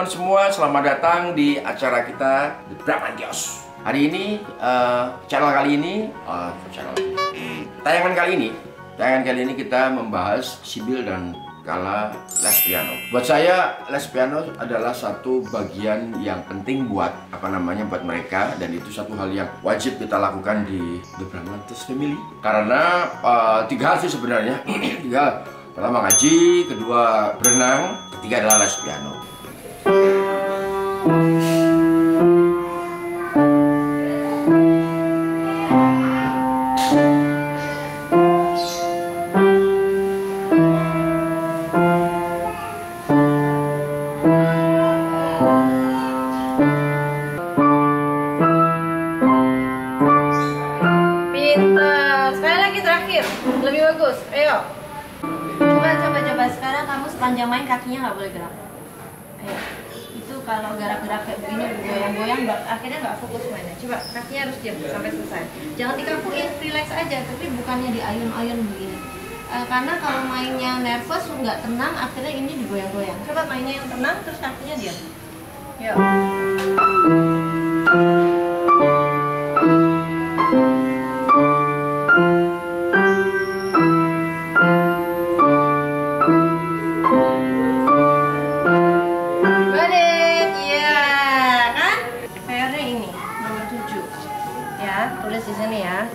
teman-teman semua, selamat datang di acara kita The Bramantios. Hari ini, tayangan kali ini kita membahas Sibyl dan Kala les piano. Buat saya, les piano adalah satu bagian yang penting buat buat mereka, dan itu satu hal yang wajib kita lakukan di The Bramantios Family. Karena 3 hal sih sebenarnya. 3 hal. Pertama ngaji, kedua berenang, ketiga adalah les piano. Pintar. Sekali lagi terakhir, lebih bagus. Ayo. Coba sekarang kamu sepanjang main kakinya nggak boleh gerak. Ayo. Itu kalau gerak-gerak kayak begini goyang-goyang akhirnya nggak fokus mainnya. Coba kakinya harus diam sampai selesai. Jangan dikakuin, relax aja, tapi bukannya diayun-ayun begini. Karena kalau mainnya nervous nggak tenang, akhirnya ini digoyang-goyang. Coba mainnya yang tenang terus kakinya diam. Yuk. Tulis di sini ya.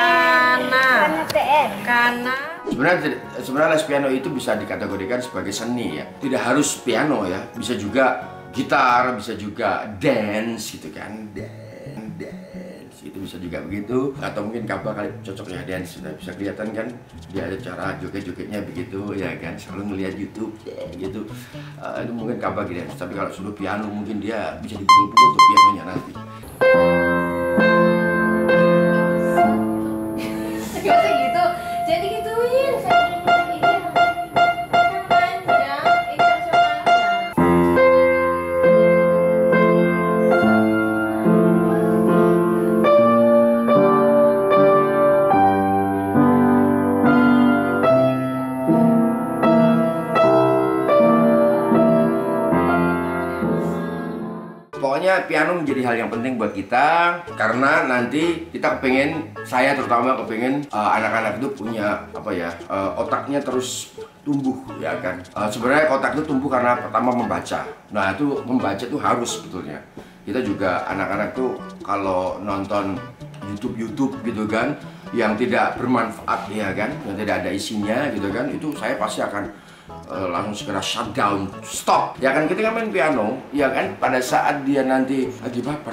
Karena sebenarnya les piano itu bisa dikategorikan sebagai seni ya. Tidak harus piano ya, bisa juga gitar, bisa juga dance gitu kan. Dance itu bisa juga begitu, atau mungkin Kaba kali cocok ya dance. Sudah bisa kelihatan kan dia ada cara joget-jogetnya begitu ya kan. Selalu ngelihat YouTube gitu. Itu mungkin Kaba dance, tapi kalau sudah piano mungkin dia bisa dipukul-pukul untuk pianonya nanti. Pokoknya piano menjadi hal yang penting buat kita, karena nanti kita saya terutama kepengen anak-anak itu punya otaknya terus tumbuh ya kan. Sebenarnya otak itu tumbuh karena pertama membaca. Nah itu membaca itu harus sebetulnya. Kita juga anak-anak tuh kalau nonton YouTube gitu kan, yang tidak bermanfaat ya kan, yang tidak ada isinya gitu kan, itu saya pasti akan langsung segera shutdown, stop. Ya kan, ketika main piano, ya kan, pada saat dia nanti lagi baper.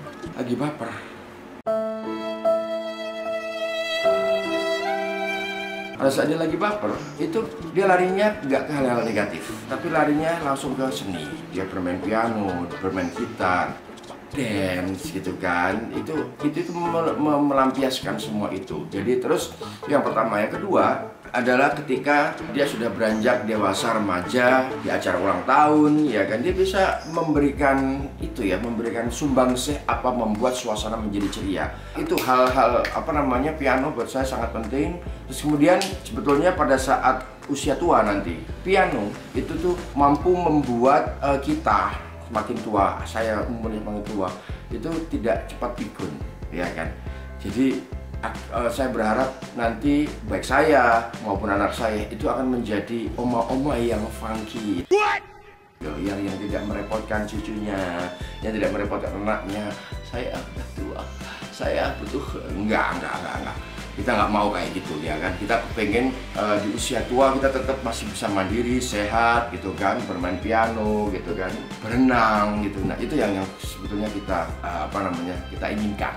Pada saat dia lagi baper, itu dia larinya nggak ke hal-hal negatif, tapi larinya langsung ke seni. Dia bermain piano, bermain gitar, dance gitu kan. Itu melampiaskan semua itu. Jadi terus yang pertama, yang kedua adalah ketika dia sudah beranjak dewasa, remaja, di acara ulang tahun ya kan, dia bisa memberikan sumbangsih membuat suasana menjadi ceria. Itu hal-hal piano buat saya sangat penting. Terus kemudian sebetulnya pada saat usia tua nanti, piano itu tuh mampu membuat kita semakin tua, saya umurnya semakin tua, itu tidak cepat pikun ya kan. Jadi saya berharap nanti baik saya maupun anak saya itu akan menjadi oma-oma yang funky, yang tidak merepotkan cucunya, yang tidak merepotkan anaknya. Saya udah tua, saya butuh enggak. Kita nggak mau kayak gitu ya kan. Kita pengen di usia tua kita tetap masih bisa mandiri, sehat gitu kan, bermain piano gitu kan, berenang gitu. Nah itu yang sebetulnya kita kita inginkan.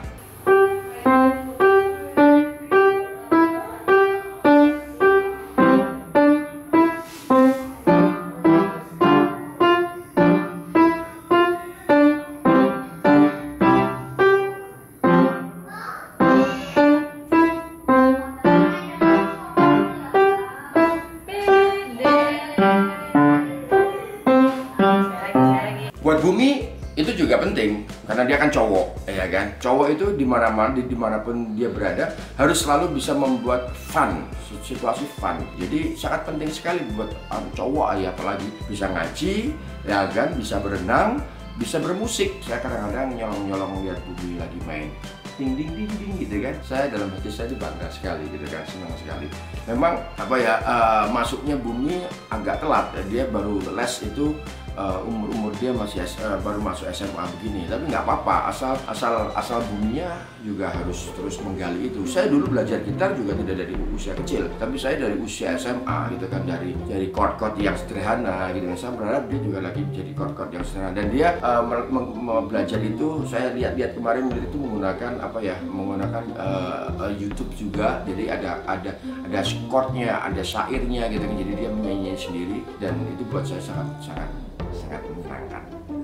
Buat bumi itu juga penting. karena dia kan cowok, ya kan. Cowok itu dimanapun dia berada harus selalu bisa membuat fun, situasi fun. Jadi sangat penting sekali buat cowok ya, apalagi bisa ngaji, ya kan, bisa berenang, bisa bermusik. Saya kadang-kadang nyolong lihat Bumi lagi main, ding ding ding ding gitu kan. Saya dalam hati saya bangga sekali gitu kan, senang sekali. Memang apa ya, masuknya Bumi agak telat ya. Dia baru les itu umur dia masih baru masuk SMA begini, tapi nggak apa-apa, asal Buminya juga harus terus menggali itu. Saya dulu belajar gitar juga tidak dari usia kecil, tapi saya dari usia SMA gitu kan, dari chord-chord yang sederhana gitu. Saya berharap dia juga lagi jadi chord-chord yang sederhana, dan dia belajar itu saya lihat kemarin itu menggunakan apa ya, menggunakan YouTube juga. Jadi ada chordnya, ada syairnya gitu kan, jadi dia menyanyi sendiri, dan itu buat saya sangat menyenangkan.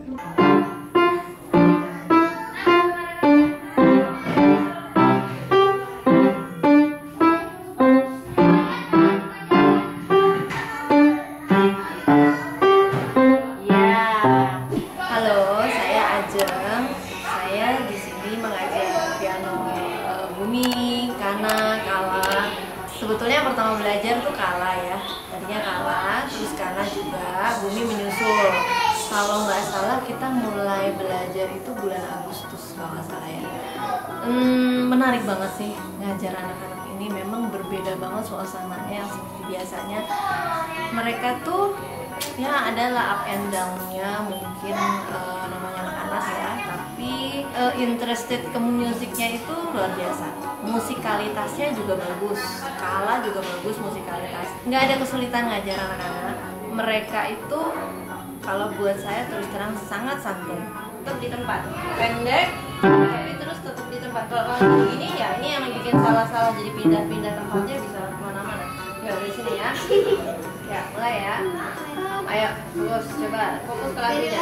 Sebetulnya pertama belajar tuh Kala ya, tadinya Kala, terus Kana juga, Bumi menyusul. Kalau nggak salah kita mulai belajar itu bulan Agustus kalau nggak salah ya. Menarik banget sih ngajar anak-anak ini, memang berbeda banget suasananya yang seperti biasanya. Mereka tuh ya adalah up and down-nya mungkin, namanya anak-anak ya, tapi interested ke musiknya itu luar biasa. Musikalitasnya juga bagus, Kala juga bagus musikalitas. Nggak ada kesulitan ngajar anak-anak. Mereka itu kalau buat saya terus terang sangat santun. Tetap di tempat, pendek, tapi terus tetap di tempat. Kalau begini ya, ini yang bikin salah-salah, jadi pindah-pindah tempatnya bisa kemana-mana. Ya udah sini ya. Ya mulai ya. Ayo terus coba fokus ke lagunya.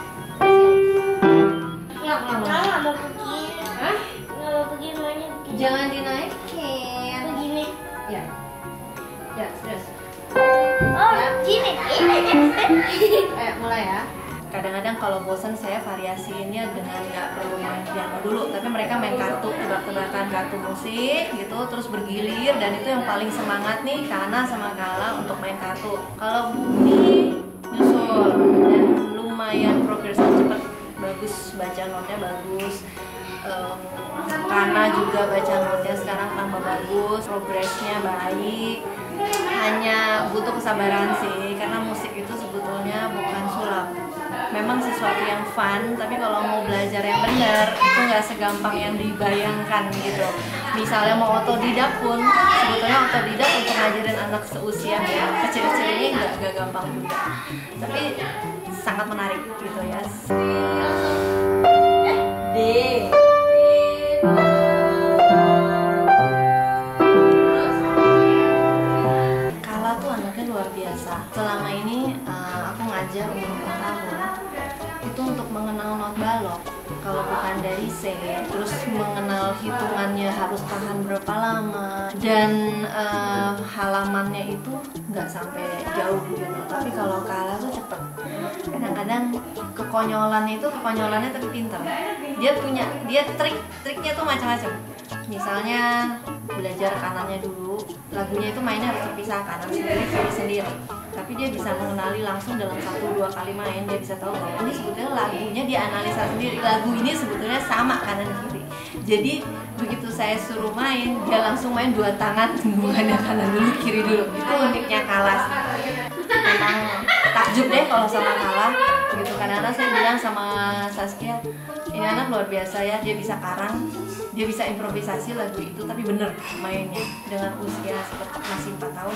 Nggak mau pergi. Hah? Nggak mau pergi mainnya. Jangan dinaikin. Begini. Ya. Ya, terus. Oh, gini. Ayo mulai ya. Kadang-kadang kalau bosan saya variasiinnya dengan nggak perlu main piano dulu, tapi mereka main kartu, tebak-tebakan kartu musik gitu, terus bergilir, dan itu yang paling semangat nih Kana sama Kala untuk main kartu. Kalau Bumi nyusul dan lumayan progresnya cepet, bagus, baca notnya bagus. Kana juga baca notnya sekarang tambah bagus, progresnya baik. Hanya butuh kesabaran sih, karena musik itu sebetulnya bukan sulap. Memang sesuatu yang fun, tapi kalau mau belajar yang benar itu nggak segampang yang dibayangkan gitu. Misalnya mau otodidak pun, sebetulnya otodidak untuk ngajarin anak seusia kecil-kecil ini nggak gampang juga. Tapi sangat menarik gitu ya. D. Kala tuh anaknya luar biasa. Selama ini aku ngajar umur 4 tahun itu untuk mengenal not balok. Kalau bukan dari C, terus mengenal hitungannya harus tahan berapa lama, dan halamannya itu nggak sampai jauh gitu. Tapi kalau Kala tuh cepet. Kadang-kadang kekonyolannya tapi pintar. Dia triknya tuh macam-macam. Misalnya belajar kanannya dulu, lagunya itu mainnya harus terpisah, kanan sendiri, kiri sendiri. Tapi dia bisa mengenali langsung dalam 1-2 kali main, dia bisa tahu bahwa ini sebetulnya lagunya dia analisa sendiri. Lagu ini sebetulnya sama kanan kiri. Jadi begitu saya suruh main, dia langsung main 2 tangan, bukannya kanan dulu, kiri dulu. Itu uniknya Kala. Memang takjub deh kalau sama Kala. Begitu kadang-kadang saya bilang sama Saskia, ini anak luar biasa ya, dia bisa karang, dia bisa improvisasi lagu itu, tapi bener mainnya dengan usia seperti masih 4 tahun.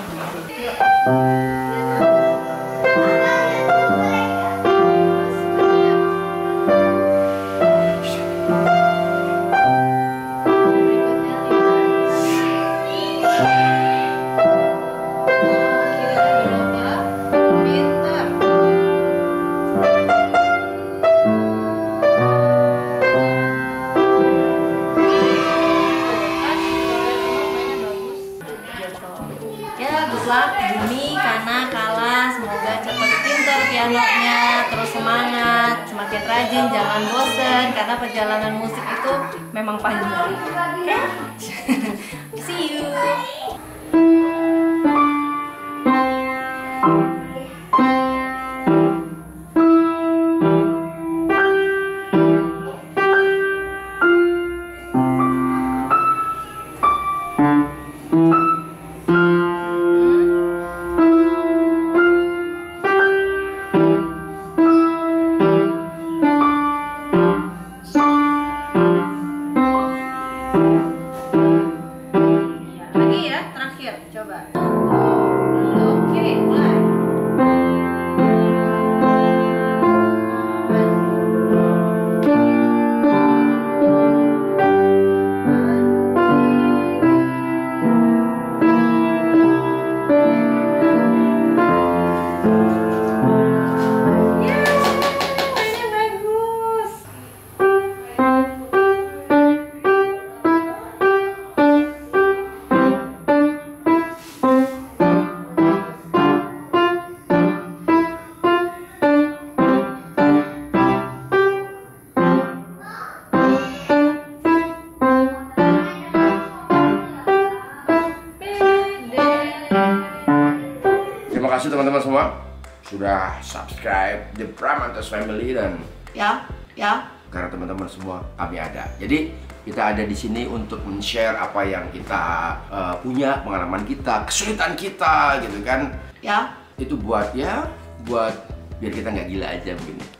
Bumi, Kana, Kala, semoga cepet pinter pianonya, terus semangat. semakin rajin, jangan bosen karena perjalanan musik itu memang panjang. Oke? See you. Coba. Oke, mulai. Terima kasih teman-teman semua sudah subscribe The Pramantos Family dan ya karena teman-teman semua kami ada. Jadi kita ada di sini untuk men-share apa yang kita punya, pengalaman kita, kesulitan kita gitu kan. Ya, itu buat biar kita nggak gila aja begini.